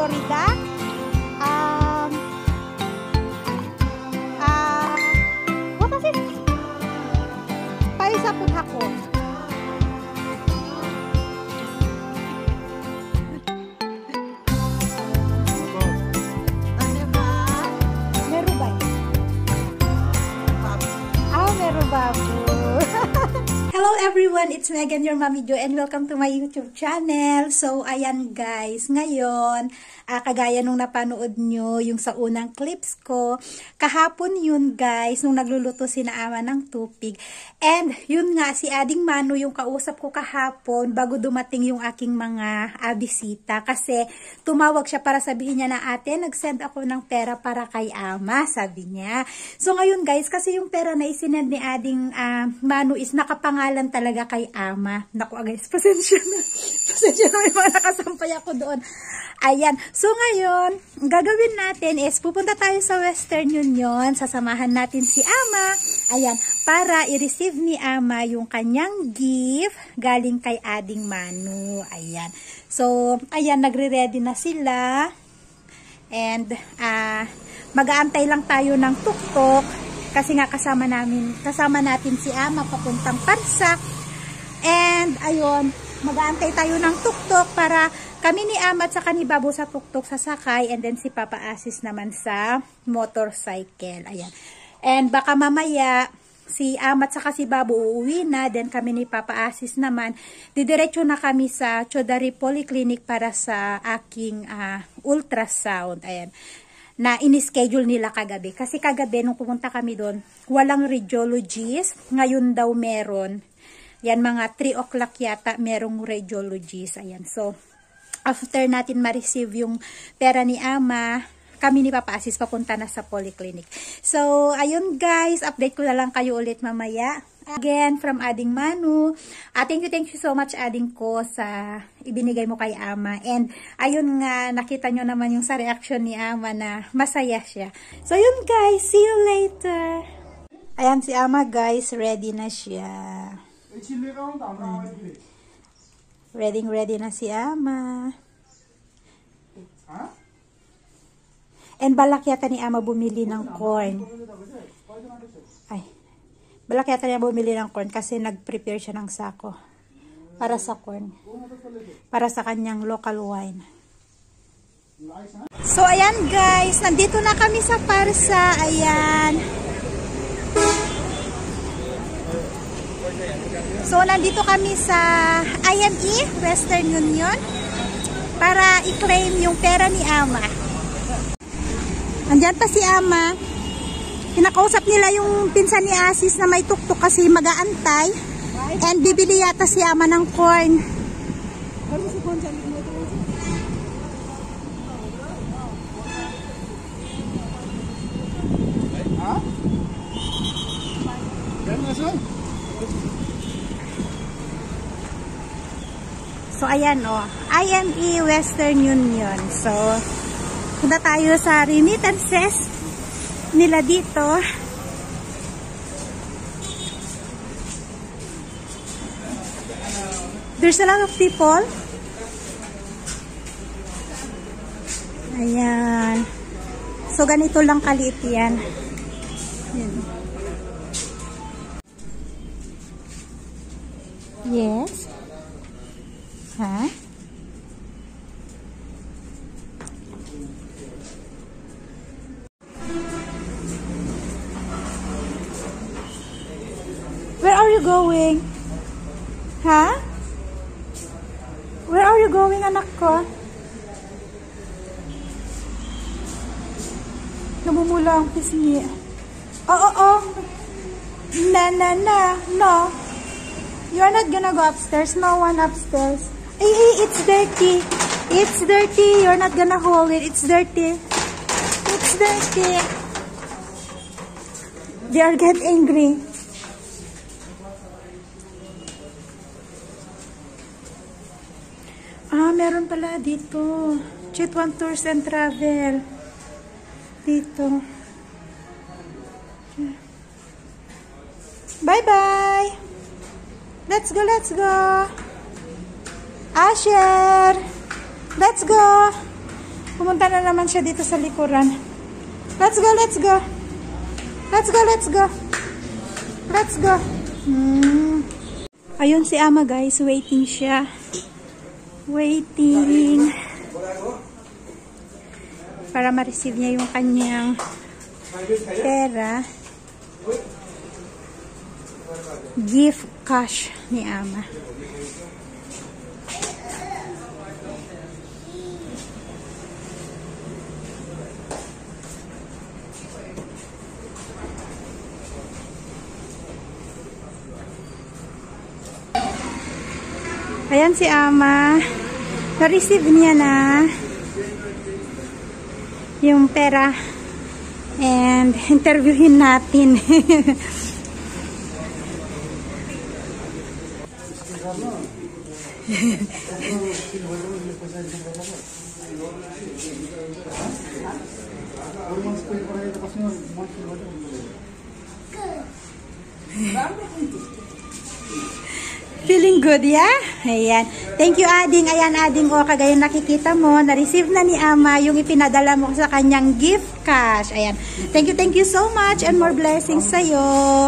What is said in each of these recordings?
Florida. What was it? Paisa po ako. Meron ba? Meron bago. Hello everyone, it's Megan, your Mommy Jo, and welcome to my YouTube channel. So, ayan guys, ngayon, kagaya nung napanood nyo, yung sa unang clips ko, kahapon yun guys, nung nagluluto si Ama ng tupig. And, yun nga, si Ading Manu yung kausap ko kahapon, bago dumating yung aking mga bisita. Kasi, tumawag siya para sabihin niya na, ate, nag-send ako ng pera para kay Ama, sabi niya. So, ngayon guys, kasi yung pera na isinend ni Ading Manu is nakapangalan talaga kay Ama. Naku guys, pasensya na. Pasensya na, may mga nakasampay ako doon. Ayan. So ngayon, gagawin natin is pupunta tayo sa Western Union. Sasamahan natin si Ama. Ayan. Para i-receive ni Ama yung kanyang gift galing kay Ading Manu. Ayan. So, ayan, nagre-ready na sila. And, mag-aantay lang tayo ng tuktok. Kasi nga kasama natin si Ama papuntang Parsa. And ayun, mag-aantay tayo ng tuktok para kami ni Ama at saka ni Babu sa tuktok sasakay, and then si Papa Asis naman sa motorcycle. Ayan. And baka mamaya si Ama at saka si Babu uuwi na, then kami ni Papa Asis naman didiretso na kami sa Chodari Polyclinic para sa aking ultrasound. Ayan. Na in-schedule nila kagabi. Kasi kagabi, nung pumunta kami doon, walang radiologist. Ngayon daw meron. Yan, mga 3 o'clock yata, merong radiologist. Ayan. So, after natin ma-receive yung pera ni Ama, kami ni Papa Asis papunta na sa polyclinic. So, ayun guys, update ko na lang kayo ulit mamaya. Again, from Ading Manu. Thank you so much Ading ko sa ibinigay mo kay Ama. And ayun nga, nakita nyo naman yung sa reaction ni Ama na masaya siya. So yun guys, see you later. Ayan si Ama guys, ready na siya. Ready na si Ama. And balak yata ni Ama bumili ng corn. Balak yata niya bumili ng corn kasi nag-prepare siya ng sako para sa corn. Para sa kanyang local wine. So, ayan guys. Nandito na kami sa Parsa. Ayan. So, nandito kami sa IME, Western Union, para i-claim yung pera ni Ama. Andyan pa si Ama. Kinakausap nila yung pinsan ni Asis na may tuktok kasi mag-aantay. And bibili yata si Ama ng corn. So ayan o, IME Western Union. So, punta tayo sa remittances nila dito. There's a lot of people. Ayan. So, ganito lang kaliit yan. Ayan. Yes. Ha? Where are you going? Ha? Where are you going, anak ko? Namumula ang pisngi. Oh. No. You're not gonna go upstairs. No one upstairs. It's dirty. It's dirty. You're not gonna hold it. It's dirty. It's dirty. They are get angry. Meron pala dito. Chitwan Tours and Travel. Dito. Bye-bye. Let's go. Asher. Let's go. Pumunta na naman siya dito sa likuran. Let's go, let's go. Let's go, let's go. Let's go. Ayun si ama guys, waiting siya. Waiting. Para ma-receive niya yung kanyang pera. Gift cash ni ama. Ayan si ama. Na-receive niya na yung pera. And interviewin natin. Feeling good, yeah? Ayan. Thank you, Ading. Ayan, Ading. O, kagaya nakikita mo, na-receive na ni Ama yung ipinadala mo sa kanyang gift cash. Ayan. Thank you so much and more blessings sa'yo.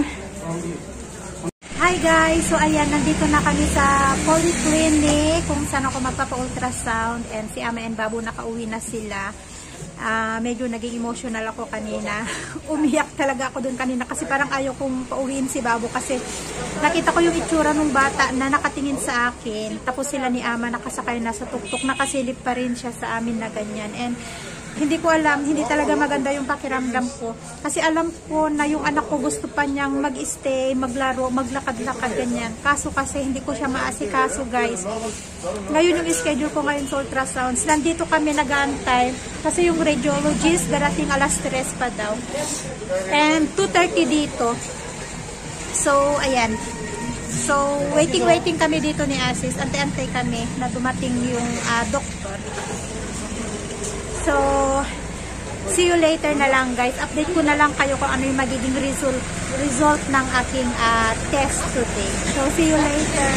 Hi, guys. So, ayan, nandito na kami sa polyclinic kung saan ako magpapa-ultrasound. And si Ama and Babu nakauwi na sila. Medyo naging emotional ako kanina. Umiyak talaga ako dun kanina kasi parang ayaw kong pauwiin si Babu kasi nakita ko yung itsura ng bata na nakatingin sa akin. Tapos sila ni Ama nakasakay na sa tuktok, nakasilip pa rin siya sa amin na ganyan. And hindi ko alam, hindi talaga maganda yung pakiramdam ko. Kasi alam ko na yung anak ko gusto pa niyang mag-stay, maglaro, maglakad-lakad ganyan. Kaso kasi hindi ko siya maasikaso, guys. Ngayon yung schedule ko ngayon sa ultrasounds. Nandito kami nag-aantay kasi yung radiologist darating alas 3 pa daw. And 2:30 dito. So, ayan. So, waiting kami dito ni Asis. Antay-antay kami na dumating yung doktor. So, see you later na lang, guys. Update ko na lang kayo kung ano yung magiging result ng aking test today. So, see you later.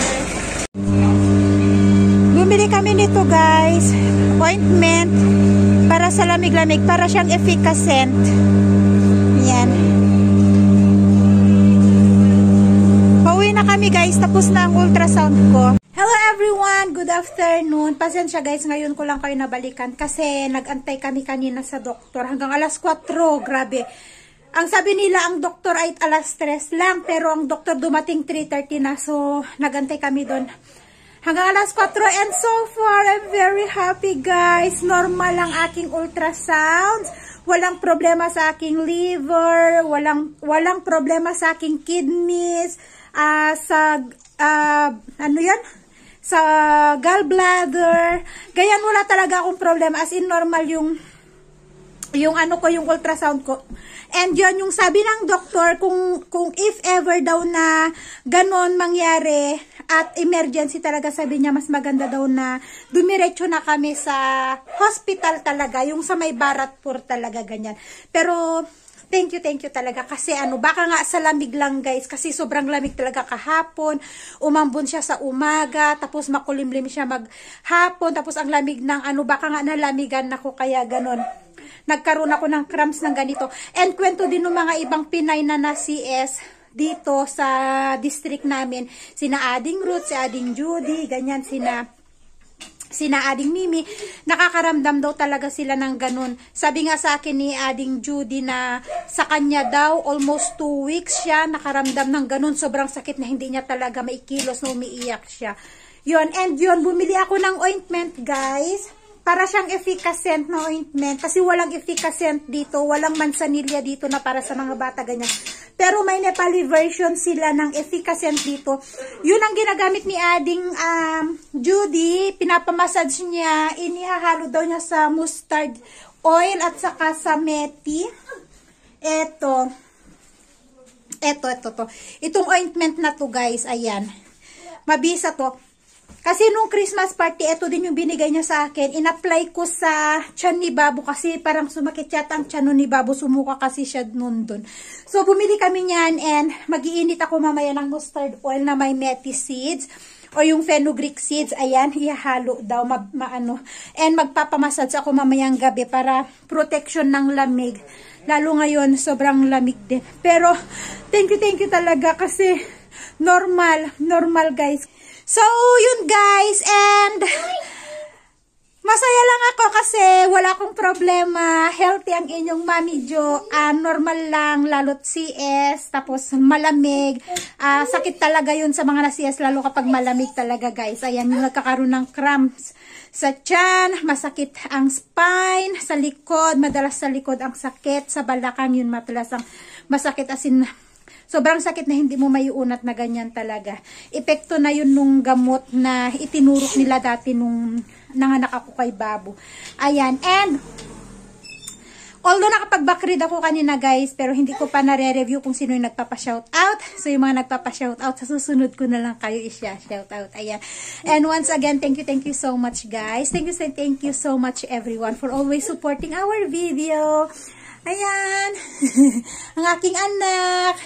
Bumili kami nito, guys. Ointment para sa lamig-lamig. Para siyang efficacent. Yan. Pauwi na kami, guys. Tapos na ang ultrasound ko. Hello everyone! Good afternoon. Pasensya guys, ngayon ko lang kayo nabalikan kasi nag-antay kami kanina sa doktor hanggang alas 4. Grabe. Ang sabi nila ang doktor ay alas 3 lang pero ang doktor dumating 3:30 na. So, nag-antay kami doon hanggang alas 4 and so far I'm very happy guys. Normal ang aking ultrasounds. Walang problema sa aking liver, walang problema sa aking kidneys, ano yan? Sa gallbladder. Ganyan, wala talaga akong problema. As in, normal yung ano ko, yung ultrasound ko. And yun, yung sabi ng doktor, kung if ever daw na ganon mangyari, at emergency talaga, sabi niya, mas maganda daw na dumiretso na kami sa hospital talaga, yung sa may Baratpur talaga, ganyan. Pero, thank you talaga kasi baka nga sa lamig lang guys kasi sobrang lamig talaga kahapon, umambon siya sa umaga, tapos makulimlim siya maghapon, tapos ang lamig ng baka nga nalamigan ako kaya ganon. Nagkaroon ako ng cramps ng ganito. And kwento din ng mga ibang Pinay na CS dito sa district namin, sina Ading Ruth, si Ading Judy, ganyan, sina Ading Mimi, nakakaramdam daw talaga sila ng ganun. Sabi nga sa akin ni Ading Judy na sa kanya daw, almost 2 weeks siya nakaramdam ng ganun. Sobrang sakit na hindi niya talaga maikilos na umiiyak siya. Yun, and yun, bumili ako ng ointment guys. Para siyang efficacent na ointment. Kasi walang efficacent dito, walang mansanilya dito na para sa mga bata ganyan. Pero may Nepali version sila ng efficacent dito. Yun ang ginagamit ni Ading Judy. Pinapamassage niya. Inihahalo daw niya sa mustard oil at saka sa meti. Ito. Itong ointment na to guys. Ayan. Mabisa to. Kasi nung Christmas party, ito din yung binigay niya sa akin. In-apply ko sa tiyan ni Babu kasi parang sumakit yata ang tiyan ni Babu. Sumuka kasi siya nun dun. So, bumili kami niyan and mag-iinit ako mamaya ng mustard oil na may meti seeds. o yung fenugreek seeds, ayan, ihahalo daw, and magpapamassage ako mamayang gabi para protection ng lamig. Lalo ngayon, sobrang lamig din. Pero, thank you talaga kasi normal guys. So, yun guys, and masaya lang ako kasi wala akong problema. Healthy ang inyong Mami Jo. Normal lang, lalo't CS, tapos malamig. Sakit talaga yun sa mga na-CS, lalo kapag malamig talaga guys. Ayan, yung nagkakaroon ng cramps sa tiyan, masakit ang spine, sa likod, madalas sa likod ang sakit, sa balakang yun madalas ang masakit, as in, sobrang sakit na hindi mo maiunat na ganyan talaga. Epekto na yun nung gamot na itinurok nila dati nung nanganak ako kay Babu. Ayan, and although nakapag-backread ako kanina guys, pero hindi ko pa nare-review kung sino yung nagpapa-shoutout. So yung mga nagpapa-shoutout, sa susunod ko na lang kayo i-shoutout. Ayan. And once again, thank you so much guys. Thank you so much everyone for always supporting our video. Ayan. Ang aking anak.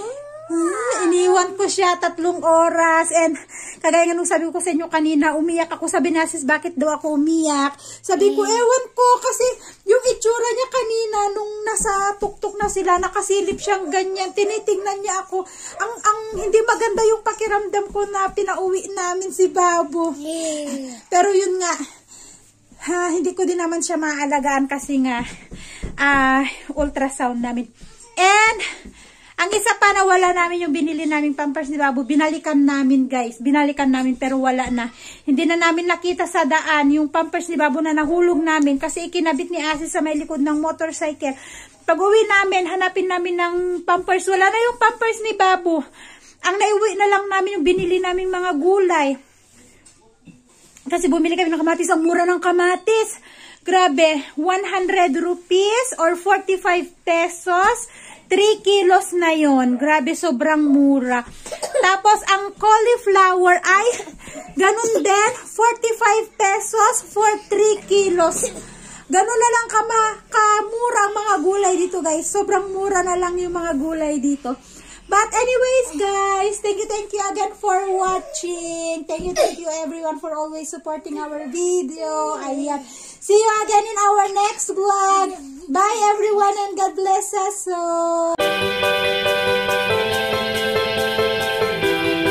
Iniwan ko siya 3 oras, and kagaya nga nung sabi ko sa inyo kanina, umiyak ako. Sabi na sis, bakit daw ako umiyak? Sabi ko, ewan ko, kasi yung itsura niya kanina nung nasa tuktok na sila, nakasilip siyang ganyan, tinitingnan niya ako. Ang hindi maganda yung pakiramdam ko na pinauwi namin si Babu. Pero yun nga, hindi ko din naman siya maaalagaan kasi nga ultrasound namin. And ang isa pa na wala namin yung binili naming Pampers ni Babu, binalikan namin guys. Binalikan namin pero wala na. Hindi na namin nakita sa daan yung Pampers ni Babu na nahulog namin kasi ikinabit ni Asi sa may likod ng motorcycle. Pag uwi namin, hanapin namin ng Pampers. Wala na yung Pampers ni Babu. Ang naiuwi na lang namin yung binili naming mga gulay. Kasi bumili kami ng kamatis. Ang mura ng kamatis. Grabe, 100 rupees or 45 pesos. 3 kilos na yon. Grabe, sobrang mura. Tapos, ang cauliflower ay ganun din, 45 pesos for 3 kilos. Ganun na lang kamura ang mga gulay dito, guys. Sobrang mura na lang yung mga gulay dito. But anyways, guys, thank you again for watching. Thank you everyone for always supporting our video. Ayan. See you again in our next vlog. Bye everyone and God bless us all.